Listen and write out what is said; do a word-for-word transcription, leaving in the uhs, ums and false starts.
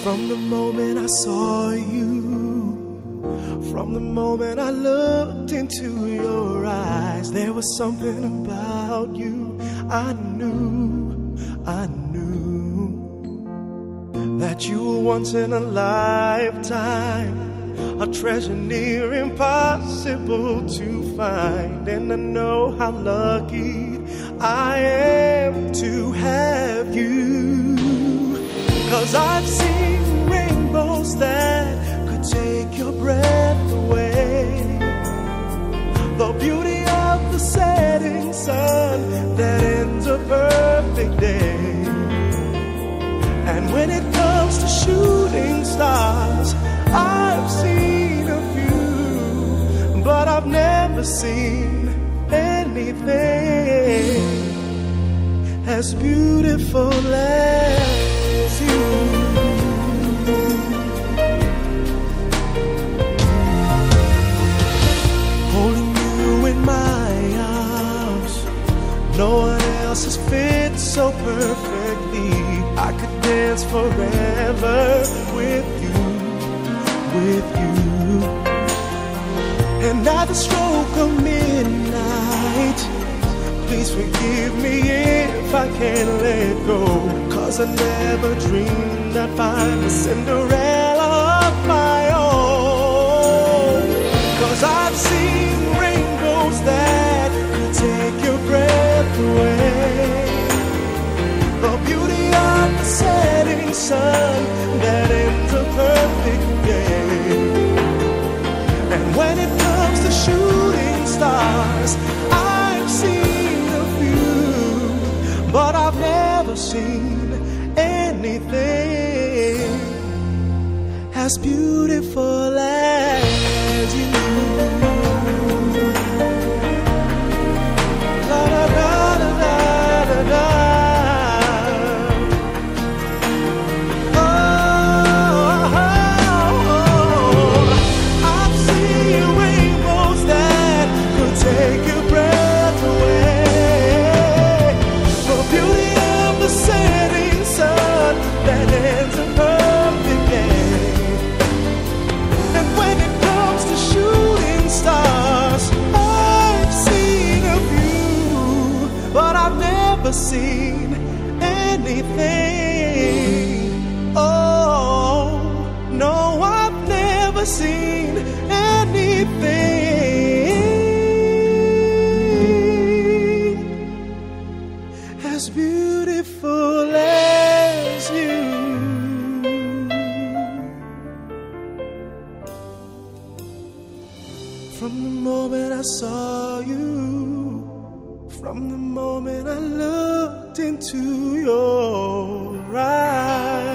From the moment I saw you, from the moment I looked into your eyes, there was something about you. I knew, I knew that you were once in a lifetime, a treasure near impossible to find. And I know how lucky I am to have you, 'cause I've seen rainbows that could take your breath away, the beauty of the setting sun that ends a perfect day. And when it comes to shooting stars, I've seen a few, but I've never seen anything as beautiful as you. Holding you in my arms, no one else has fit so perfectly. I could dance forever with you, with you. And at the stroke of midnight, please forgive me if I can't let go, 'cause I never dreamed I'd find a Cinderella of my own. 'Cause I've seen rainbows that could take your breath away, the beauty of the setting sun that ends a perfect day. And when it comes to shooting stars, I've seen a few, but I've never seen anything as beautiful as you. La da da da da da da. Take your breath away, the beauty of the setting sun that ends a perfect day. And when it comes to shooting stars, I've seen a few, but I've never seen anything. Oh, no, I've never seen anything as beautiful as you. From the moment I saw you, from the moment I looked into your eyes,